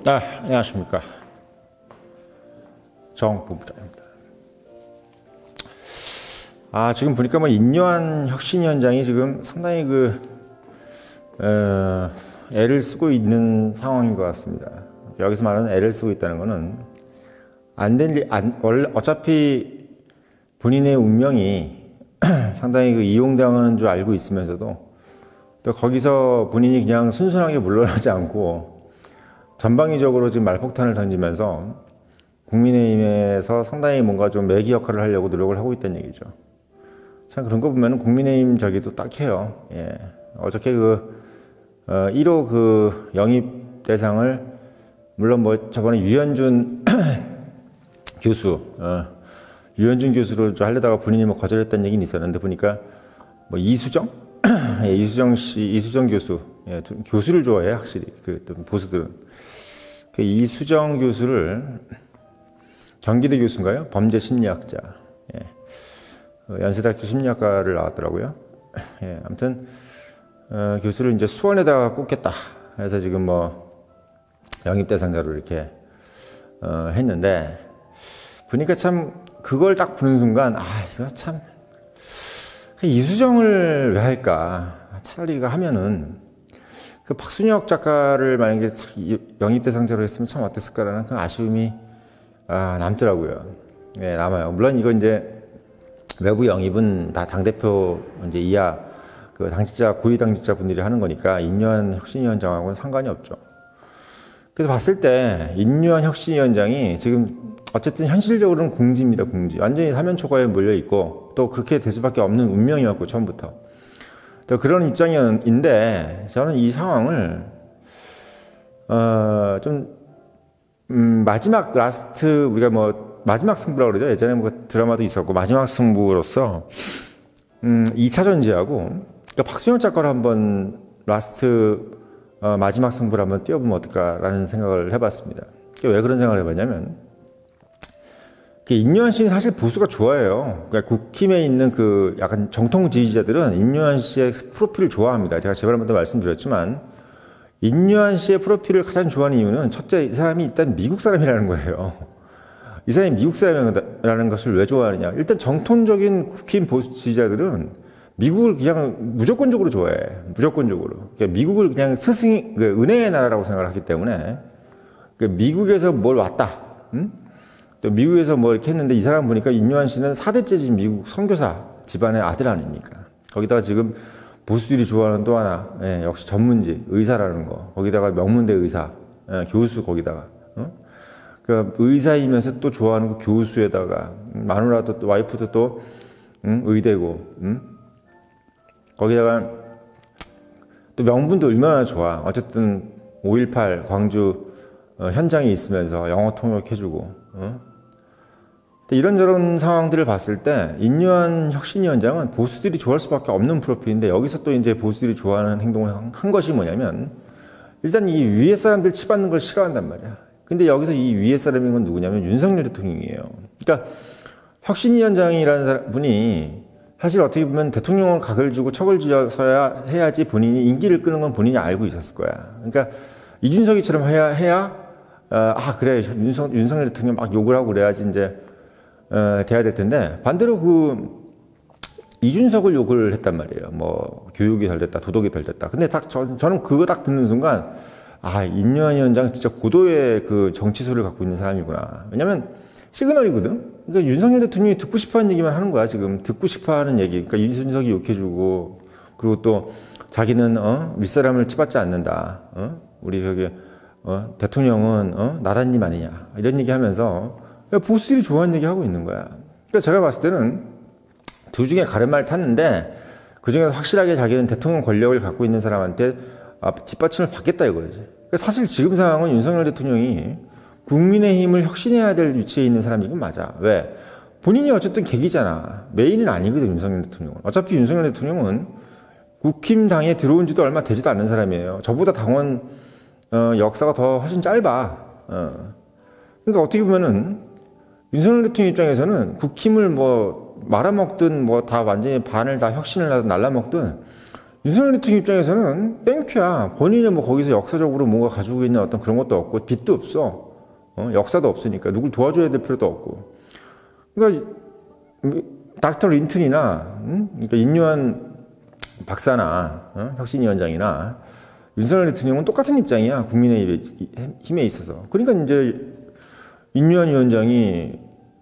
안녕하십니까. 정본부장입니다. 지금 보니까 뭐 인요한 혁신위원장이 지금 상당히 애를 쓰고 있는 상황인 것 같습니다. 여기서 말하는 애를 쓰고 있다는 거는 어차피 본인의 운명이 상당히 이용당하는 줄 알고 있으면서도 또 거기서 본인이 그냥 순순하게 물러나지 않고 전방위적으로 지금 말폭탄을 던지면서 국민의힘에서 상당히 뭔가 좀 매기 역할을 하려고 노력을 하고 있다는 얘기죠. 참 그런 거 보면 국민의힘 저기도 딱해요. 예. 어저께 1호 영입 대상을 물론 뭐 저번에 유현준 교수로 하려다가 본인이 뭐 거절했다는 얘기는 있었는데 보니까 뭐 이수정? 예, 이수정 교수. 예, 교수를 좋아해, 확실히. 보수들은. 이수정 교수를 경기대 교수인가요? 범죄 심리학자. 예. 연세대학교 심리학과를 나왔더라고요. 예, 아무튼, 교수를 이제 수원에다가 꽂겠다. 해서 지금 뭐, 영입 대상자로 이렇게, 했는데, 보니까 참, 그걸 딱 보는 순간, 이거 참, 이수정을 왜 할까? 차라리 이거 하면은, 박순혁 작가를 만약에 영입 대상자로 했으면 참 어땠을까라는 그 아쉬움이, 남더라고요. 예, 남아요. 물론 이거 이제, 외부 영입은 다 당대표 이제 이하, 고위 당직자 분들이 하는 거니까, 인요한 혁신위원장하고는 상관이 없죠. 그래서 봤을 때, 인요한 혁신위원장이 지금, 어쨌든 현실적으로는 공지입니다, 공지. 완전히 사면초가에 몰려있고, 또 그렇게 될 수밖에 없는 운명이었고, 처음부터. 또 그런 입장인데, 저는 이 상황을, 마지막 우리가 마지막 승부라고 그러죠. 예전에 뭐 드라마도 있었고, 마지막 승부로서, 2차 전지하고, 그러니까 박순영 작가를 한번 마지막 승부를 한번 띄워보면 어떨까라는 생각을 해봤습니다. 왜 그런 생각을 해봤냐면, 인요한 씨는 사실 보수가 좋아해요. 그러니까 국힘에 있는 약간 정통 지지자들은 인요한 씨의 프로필을 좋아합니다. 제가 제발부터 말씀드렸지만, 인요한 씨의 프로필을 가장 좋아하는 이유는 첫째, 이 사람이 일단 미국 사람이라는 거예요. 이 사람이 미국 사람이라는 것을 왜 좋아하느냐. 일단 정통적인 국힘 보수 지지자들은 미국을 그냥 무조건적으로 좋아해. 무조건적으로. 그러니까 미국을 그냥 은혜의 나라라고 생각을 하기 때문에, 미국에서 뭘 왔다. 또 미국에서 뭐 이렇게 했는데 이 사람 보니까 인요한 씨는 4대째 미국 선교사 집안의 아들 아닙니까? 거기다가 지금 보수들이 좋아하는 또 하나, 역시 전문직, 의사라는 거. 거기다가 명문대 의사, 교수 거기다가. 의사이면서 또 좋아하는 그 교수에다가, 마누라도 또, 와이프도 또, 의대고, 거기다가 또 명분도 얼마나 좋아. 어쨌든 5.18 광주 현장에 있으면서 영어 통역해주고, 이런저런 상황들을 봤을 때 인요한 혁신위원장은 보수들이 좋아할 수밖에 없는 프로필인데 여기서 또 이제 보수들이 좋아하는 행동을 한 것이 뭐냐면 일단 이 위에 사람들 치받는 걸 싫어한단 말이야. 근데 여기서 이 위에 사람인 건 누구냐면 윤석열 대통령이에요. 그러니까 혁신위원장이라는 분이 사실 어떻게 보면 대통령을 각을 주고 척을 지어서야 해야지 본인이 인기를 끄는 건 본인이 알고 있었을 거야. 그러니까 이준석이처럼 해야 그래 윤석열 대통령 막 욕을 하고 그래야지 이제 돼야 될 텐데 반대로 이준석을 욕을 했단 말이에요. 뭐 교육이 덜 됐다, 도덕이 덜 됐다. 근데 저는 그거 딱 듣는 순간 인요한 위원장 진짜 고도의 정치소를 갖고 있는 사람이구나. 왜냐면 시그널이거든. 그러니까 윤석열 대통령이 듣고 싶어하는 얘기만 하는 거야 지금. 듣고 싶어하는 얘기. 그러니까 이준석이 욕해주고 그리고 또 자기는 윗사람을 치받지 않는다. 우리 대통령은 나라님 아니냐 이런 얘기하면서 보수들이 좋아하는 얘기 하고 있는 거야. 그러니까 제가 봤을 때는 둘 중에 가르마를 탔는데 그 중에서 확실하게 자기는 대통령 권력을 갖고 있는 사람한테 뒷받침을 받겠다 이거지. 그러니까 사실 지금 상황은 윤석열 대통령이 국민의힘을 혁신해야 될 위치에 있는 사람이긴 맞아. 왜? 본인이 어쨌든 계기잖아. 메인은 아니거든 윤석열 대통령은. 어차피 윤석열 대통령은 국힘당에 들어온 지도 얼마 되지도 않는 사람이에요. 저보다 당원 역사가 더 훨씬 짧아. 그러니까 어떻게 보면은 윤석열 대통령 입장에서는 국힘을 뭐 말아먹든 뭐 다 완전히 반을 다 혁신을 하든 날라먹든 윤석열 대통령 입장에서는 땡큐야. 본인은 뭐 거기서 역사적으로 뭔가 가지고 있는 어떤 그런 것도 없고, 빚도 없어. 역사도 없으니까. 누굴 도와줘야 될 필요도 없고. 그러니까, 닥터 린튼이나, 그러니까 인류한 박사나, 혁신위원장이나, 윤석열 대통령은 똑같은 입장이야. 국민의힘에 있어서. 그러니까 이제, 인류한 위원장이,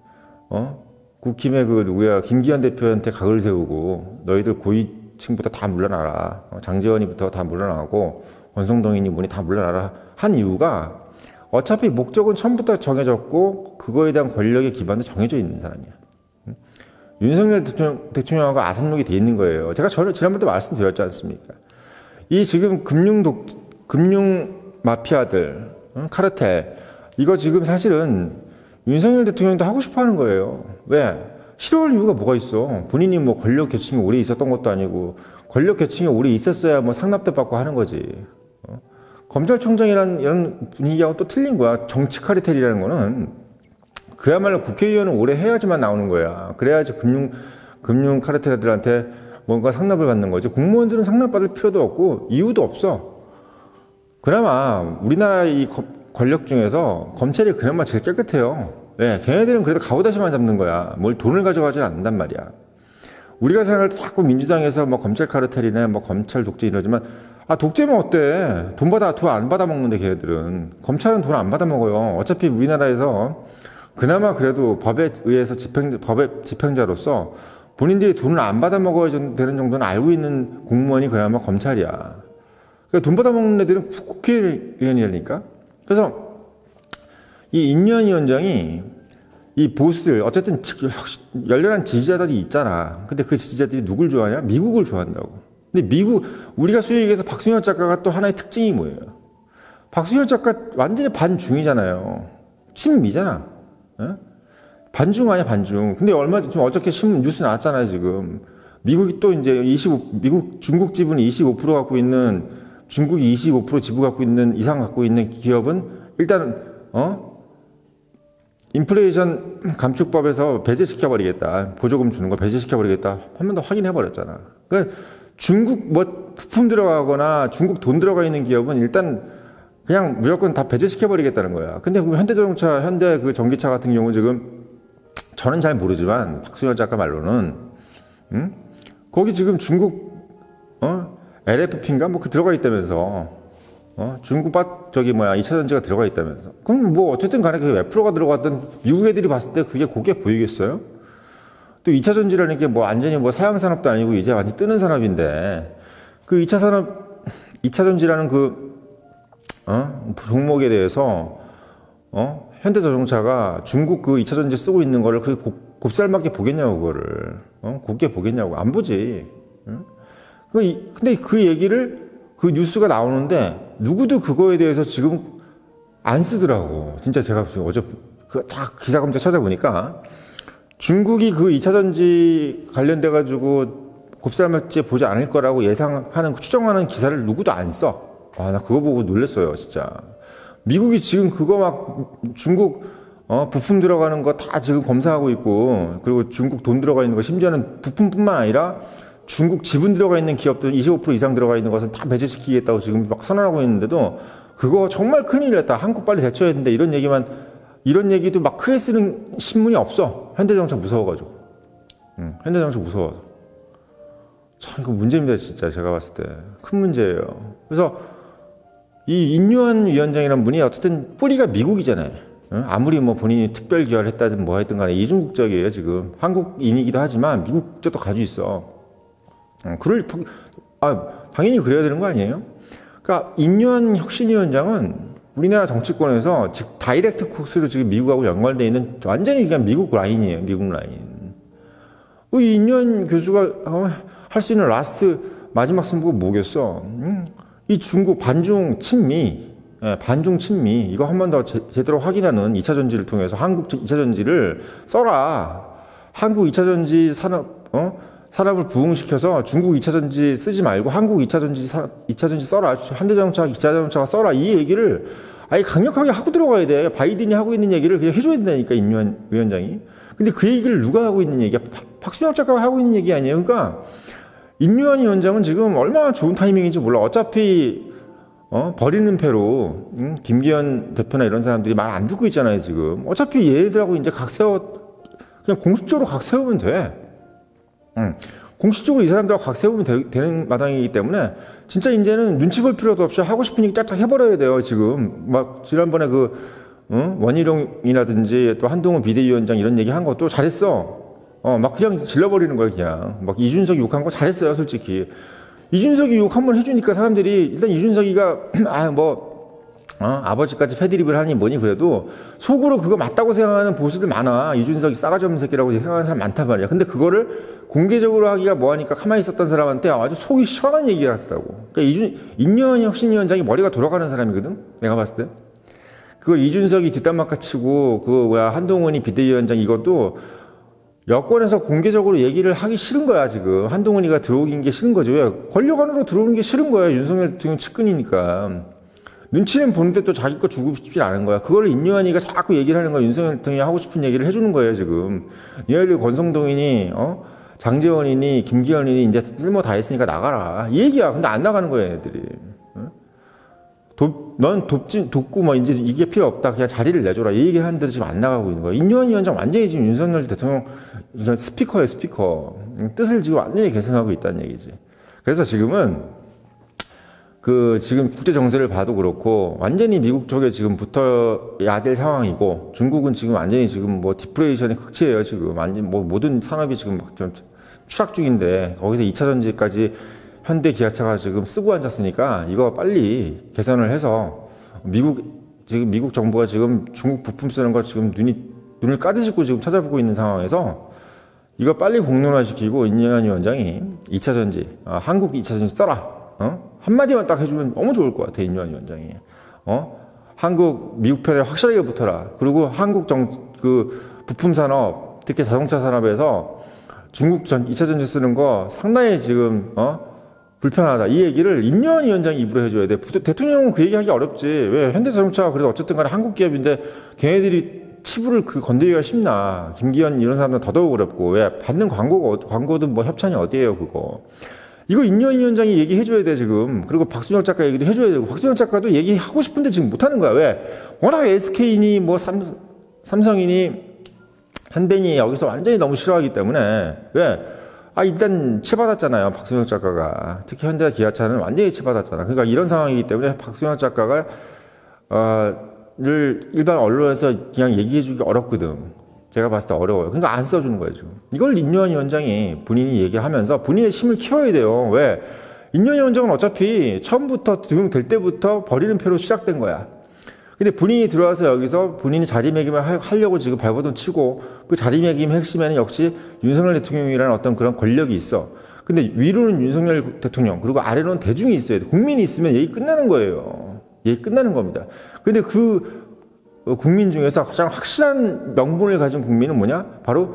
국힘의 그 누구야, 김기현 대표한테 각을 세우고, 너희들 고위층부터 다 물러나라. 장제원이부터 다 물러나고, 권성동이니 뭐니 다 물러나라. 한 이유가, 어차피 목적은 처음부터 정해졌고, 그거에 대한 권력의 기반도 정해져 있는 사람이야. 윤석열 대통령하고 아산록이 돼 있는 거예요. 제가 지난번에 말씀드렸지 않습니까? 이 지금 금융 마피아들, 카르텔, 이거 지금 사실은 윤석열 대통령도 하고 싶어 하는 거예요. 왜? 싫어할 이유가 뭐가 있어? 본인이 뭐 권력 계층이 오래 있었던 것도 아니고, 권력 계층이 오래 있었어야 뭐 상납도 받고 하는 거지. 검찰총장이라는 이런 분위기하고 또 틀린 거야. 정치 카르텔이라는 거는 그야말로 국회의원은 오래 해야지만 나오는 거야. 그래야지 금융 카르텔들한테 뭔가 상납을 받는 거지. 공무원들은 상납받을 필요도 없고 이유도 없어. 그나마 우리나라 이 권력 중에서 검찰이 그나마 제일 깨끗해요. 네, 걔네들은 그래도 가오다시만 잡는 거야. 뭘 돈을 가져가지 않는단 말이야. 우리가 생각할 때 자꾸 민주당에서 뭐 검찰 카르텔이네, 뭐 검찰 독재 이러지만, 독재면 어때? 돈 안 받아 먹는데 걔네들은. 검찰은 돈 안 받아 먹어요. 어차피 우리나라에서 그나마 그래도 법에 의해서 법의 집행자로서 본인들이 돈을 안 받아 먹어야 되는 정도는 알고 있는 공무원이 그나마 검찰이야. 그러니까 돈 받아 먹는 애들은 국회의원이라니까. 그래서 이 인류한 위원장이 이 보수들, 어쨌든 열렬한 지지자들이 있잖아. 근데 그 지지자들이 누굴 좋아하냐? 미국을 좋아한다고. 근데 우리가 소위 얘기해서 박순혁 작가가 또 하나의 특징이 뭐예요? 박순혁 작가 완전히 반중이잖아요. 친미잖아. 에? 반중 아니야, 반중. 근데 지금 어저께 신문 뉴스 나왔잖아요, 지금. 미국이 또 이제 중국 지분이 25% 갖고 있는, 중국이 25% 지분 이상 갖고 있는 기업은 일단, 인플레이션 감축법에서 배제시켜버리겠다. 보조금 주는 거 배제시켜버리겠다. 한 번 더 확인해버렸잖아. 그러니까 중국 부품 들어가거나 중국 돈 들어가 있는 기업은 일단 그냥 무조건 다 배제시켜버리겠다는 거야. 근데 현대자동차, 현대 그 전기차 같은 경우 지금 저는 잘 모르지만 박수현 작가 말로는, 거기 지금 중국, LFP인가? 뭐 들어가 있다면서. 중국 2차전지가 들어가 있다면서. 그럼 뭐 어쨌든 간에 그게 몇 프로가 들어갔든 미국 애들이 봤을 때 그게 곱게 보이겠어요? 또 2차전지라는 게 뭐 완전히 뭐 사양산업도 아니고 이제 완전히 뜨는 산업인데, 그 2차전지라는 종목에 대해서, 현대자동차가 중국 그 2차전지 쓰고 있는 거를 그 곱살맞게 보겠냐고, 그거를. 곱게 보겠냐고. 안 보지. 근데 그 얘기를, 그 뉴스가 나오는데 누구도 그거에 대해서 지금 안 쓰더라고. 진짜 제가 어제 다 기사 검색 찾아보니까 중국이 그 2차전지 관련돼가지고 곱살맞게 보지 않을 거라고 예상하는, 추정하는 기사를 누구도 안 써. 나 그거 보고 놀랐어요, 진짜. 미국이 지금 그거 막 중국 부품 들어가는 거 다 지금 검사하고 있고, 그리고 중국 돈 들어가 있는 거, 심지어는 부품뿐만 아니라 중국 지분 들어가 있는 기업도 25% 이상 들어가 있는 것은 다 배제시키겠다고 지금 막 선언하고 있는데도, 그거 정말 큰일 났다. 한국 빨리 대처해야 된다. 이런 얘기도 막 크게 쓰는 신문이 없어. 현대자동차 무서워가지고. 현대자동차 무서워서. 참, 이거 문제입니다, 진짜. 제가 봤을 때. 큰 문제예요. 그래서 이 인류한 위원장이라는 분이 어쨌든 뿌리가 미국이잖아요. 아무리 뭐 본인이 특별 기여를 했다든 뭐 했든 간에 이중국적이에요, 지금. 한국인이기도 하지만 미국 국적도 가지고 있어. 당연히 그래야 되는 거 아니에요? 그러니까 인류한 혁신위원장은 우리나라 정치권에서 즉 다이렉트 코스로 지금 미국하고 연관되어 있는 완전히 그냥 미국 라인이에요. 미국 라인. 이 인류한 교수가 할 수 있는 마지막 승부가 뭐겠어? 이 중국 반중 친미, 이거 한 번 더 제대로 확인하는 2차전지를 통해서 한국 2차전지를 써라. 한국 2차전지 산업을 부흥시켜서 중국 2차전지 쓰지 말고 한국 2차전지 써라. 현대자동차, 기차자동차가 써라. 이 얘기를 아예 강력하게 하고 들어가야 돼. 바이든이 하고 있는 얘기를 그냥 해줘야 된다니까, 인류한 위원장이. 근데 그 얘기를 누가 하고 있는 얘기야? 박순혁 작가가 하고 있는 얘기 아니에요. 그러니까 인류한 위원장은 지금 얼마나 좋은 타이밍인지 몰라. 어차피 버리는 패로 김기현 대표나 이런 사람들이 말 안 듣고 있잖아요 지금. 어차피 얘들하고 이제 그냥 공식적으로 각 세우면 돼. 공식적으로 이 사람들하고 각 세우면 되는 마당이기 때문에 진짜 이제는 눈치 볼 필요도 없이 하고 싶은 얘기 짝짝 해버려야 돼요 지금. 막 지난번에 원희룡이라든지 또 한동훈 비대위원장 이런 얘기 한 것도 잘했어. 막 그냥 질러버리는 거야 그냥. 막 이준석 욕한 거 잘했어요 솔직히. 이준석이 욕 한번 해주니까 사람들이 일단 이준석이가 아버지까지 패드립을 하니 뭐니 그래도 속으로 그거 맞다고 생각하는 보수들 많아. 이준석이 싸가지 없는 새끼라고 생각하는 사람 많단 말이야. 근데 그거를 공개적으로 하기가 뭐하니까 가만히 있었던 사람한테 아주 속이 시원한 얘기를 하더라고. 그러니까 인류한 혁신위원장이 머리가 돌아가는 사람이거든 내가 봤을 때. 그거 이준석이 뒷담화까 치고 한동훈이 비대위원장 이것도 여권에서 공개적으로 얘기를 하기 싫은 거야 지금. 한동훈이가 들어오긴 게 싫은 거지. 왜? 권력 안으로 들어오는 게 싫은 거야. 윤석열 대통령 측근이니까. 눈치는 보는데 또 자기 거 주고 싶지 않은 거야. 그거를 인류한이가 자꾸 얘기를 하는 거야. 윤석열 대통령이 하고 싶은 얘기를 해주는 거예요 지금. 얘네들 권성동이니 장재원이니 김기현이니 이제 쓸모 다 했으니까 나가라 이 얘기야. 근데 안 나가는 거야 얘네들이. 넌 돕고 뭐 이제 이게 필요 없다. 그냥 자리를 내줘라. 이 얘기 하는데도 지금 안 나가고 있는 거야. 인류한 위원장 완전히 지금 윤석열 대통령 그냥 스피커예요, 스피커. 뜻을 지금 완전히 계승하고 있다는 얘기지. 그래서 지금은 지금 국제 정세를 봐도 그렇고 완전히 미국 쪽에 지금 붙어야 될 상황이고 중국은 지금 완전히 지금 뭐 디프레이션의 극치예요, 지금. 완전 뭐 모든 산업이 지금 막 좀 추락 중인데 거기서 2차 전지까지 현대 기아차가 지금 쓰고 앉았으니까 이거 빨리 개선을 해서 지금 미국 정부가 지금 중국 부품 쓰는 거 지금 눈을 까드시고 지금 찾아보고 있는 상황에서 이거 빨리 공론화시키고 인류한 위원장이 2차 전지, 한국 2차 전지 써라. 한마디만 딱 해주면 너무 좋을 것 같아, 인류한 위원장이. 한국, 미국 편에 확실하게 붙어라. 그리고 한국 부품 산업, 특히 자동차 산업에서 중국 2차 전지 쓰는 거 상당히 지금, 불편하다. 이 얘기를 인류한 위원장이 입으로 해줘야 돼. 대통령은 그 얘기 하기 어렵지. 왜? 현대자동차가 그래도 어쨌든 간에 한국 기업인데 걔네들이 치부를 건드리기가 쉽나. 김기현 이런 사람들은 더더욱 어렵고. 왜? 받는 광고든 뭐 협찬이 어디예요, 그거. 이거 인류한 위원장이 얘기해줘야 돼, 지금. 그리고 박순영 작가 얘기도 해줘야 되고. 박순영 작가도 얘기하고 싶은데 지금 못하는 거야. 왜? 워낙 SK니 뭐 삼성이니 현대니 여기서 완전히 너무 싫어하기 때문에. 왜? 일단 치받았잖아요. 박순영 작가가. 특히 현대 기아차는 완전히 치받았잖아. 그러니까 이런 상황이기 때문에 박순영 작가가, 일반 언론에서 그냥 얘기해주기 어렵거든. 제가 봤을 때 어려워요. 그러니까 안 써주는 거예요, 지금. 이걸 인류한 위원장이 본인이 얘기하면서 본인의 힘을 키워야 돼요. 왜? 인류한 위원장은 어차피 처음부터 등용될 때부터 버리는 패로 시작된 거야. 근데 본인이 들어와서 여기서 본인이 자리매김을 하려고 지금 발버둥 치고 그 자리매김 핵심에는 역시 윤석열 대통령이라는 어떤 그런 권력이 있어. 근데 위로는 윤석열 대통령, 그리고 아래로는 대중이 있어야 돼. 국민이 있으면 얘기 끝나는 거예요. 얘기 끝나는 겁니다. 근데 국민 중에서 가장 확실한 명분을 가진 국민은 뭐냐? 바로,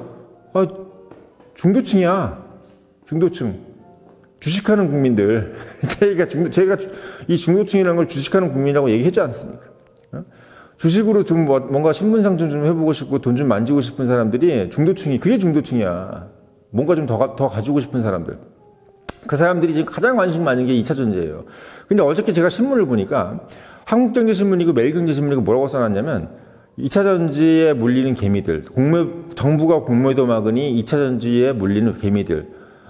중도층이야. 중도층. 주식하는 국민들. 제가 이 중도층이라는 걸 주식하는 국민이라고 얘기했지 않습니까? 주식으로 좀 뭔가 신분상승 좀 해보고 싶고 돈 좀 만지고 싶은 사람들이 그게 중도층이야. 뭔가 좀 더 가지고 싶은 사람들. 그 사람들이 지금 가장 관심 많은 게 2차 전지예요. 근데 어저께 제가 신문을 보니까 한국경제신문이고 매일경제신문이고 뭐라고 써놨냐면 2차 전지에 몰리는 개미들, 정부가 공매도 막으니 2차 전지에 몰리는 개미들,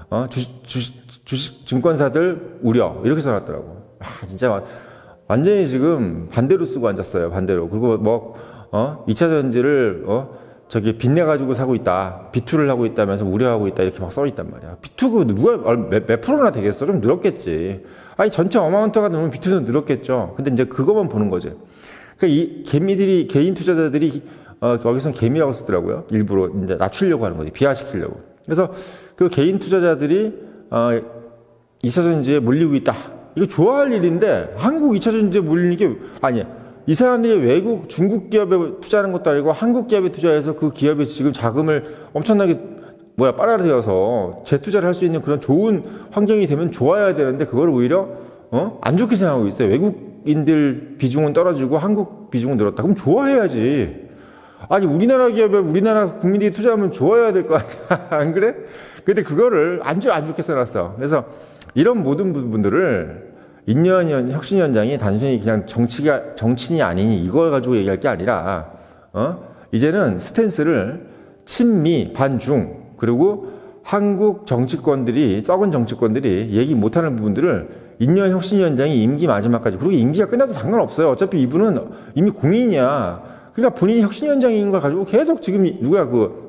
주식 증권사들 우려 이렇게 써놨더라고. 진짜 완전히 지금 반대로 쓰고 앉았어요. 반대로. 그리고 2차 전지를 빚내가지고 사고 있다. 비투를 하고 있다면서 우려하고 있다. 이렇게 막 써있단 말이야. 비투 누가 몇 프로나 되겠어? 좀 늘었겠지. 전체 어마운트가 늘면 비투는 늘었겠죠. 근데 이제 그것만 보는 거지. 그러니까 이 개인 투자자들이 거기서는 개미라고 쓰더라고요. 일부러 이제 낮추려고 하는 거지. 비하시키려고. 그래서 그 개인 투자자들이 2차 전지에 몰리고 있다. 이거 좋아할 일인데 한국 2차 전지에 몰리는 게 아니야. 이 사람들이 외국 중국 기업에 투자하는 것도 아니고 한국 기업에 투자해서 그 기업이 지금 자금을 엄청나게 빨아들여서 재투자를 할 수 있는 그런 좋은 환경이 되면 좋아야 되는데 그걸 오히려 안 좋게 생각하고 있어요. 외국인들 비중은 떨어지고 한국 비중은 늘었다. 그럼 좋아해야지. 아니, 우리나라 기업에 우리나라 국민들이 투자하면 좋아야 될 거 아니야. 안 그래? 근데 그거를 안 좋게 써놨어. 그래서 이런 모든 부분들을 인류현 혁신위원장이 단순히 그냥 정치인이 아니니 이걸 가지고 얘기할 게 아니라, 이제는 스탠스를 친미, 반중, 그리고 한국 정치권들이, 썩은 정치권들이 얘기 못하는 부분들을 인류현 혁신위원장이 임기 마지막까지, 그리고 임기가 끝나도 상관없어요. 어차피 이분은 이미 공인이야. 그러니까 본인이 혁신위원장인 걸 가지고 계속 지금 누구야,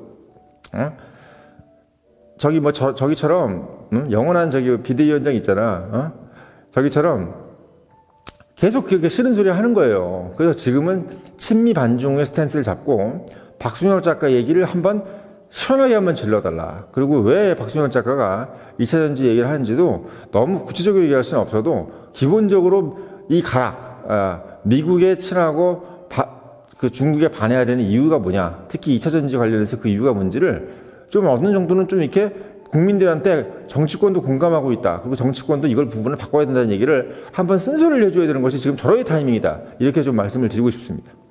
저기처럼, 영원한 비대위원장 있잖아. 저기처럼 계속 그렇게 싫은 소리 하는 거예요. 그래서 지금은 친미 반중의 스탠스를 잡고 박순혁 작가 얘기를 한번 시원하게 한번 질러달라. 그리고 왜 박순혁 작가가 2차 전지 얘기를 하는지도 너무 구체적으로 얘기할 수는 없어도 기본적으로 이 가락, 미국에 친하고 그 중국에 반해야 되는 이유가 뭐냐. 특히 2차 전지 관련해서 그 이유가 뭔지를 좀 어느 정도는 좀 이렇게 국민들한테 정치권도 공감하고 있다. 그리고 정치권도 이걸 부분을 바꿔야 된다는 얘기를 한번 쓴소리를 해줘야 되는 것이 지금 절호의 타이밍이다. 이렇게 좀 말씀을 드리고 싶습니다.